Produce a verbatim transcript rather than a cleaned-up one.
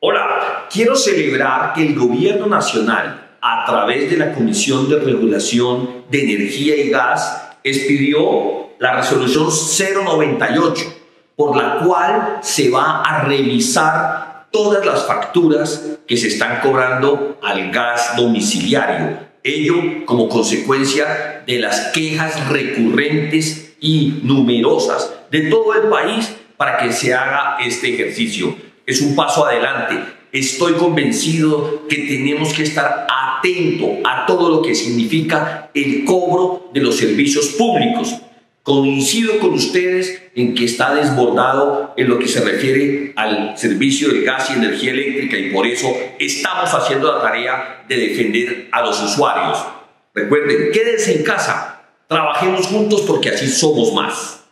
Hola, quiero celebrar que el Gobierno Nacional, a través de la Comisión de Regulación de Energía y Gas, expidió la resolución cero noventa y ocho, por la cual se va a revisar todas las facturas que se están cobrando al gas domiciliario. Ello como consecuencia de las quejas recurrentes y numerosas de todo el país para que se haga este ejercicio. Es un paso adelante. Estoy convencido que tenemos que estar atentos a todo lo que significa el cobro de los servicios públicos. Coincido con ustedes en que está desbordado en lo que se refiere al servicio de gas y energía eléctrica y por eso estamos haciendo la tarea de defender a los usuarios. Recuerden, quédense en casa, trabajemos juntos porque así somos más.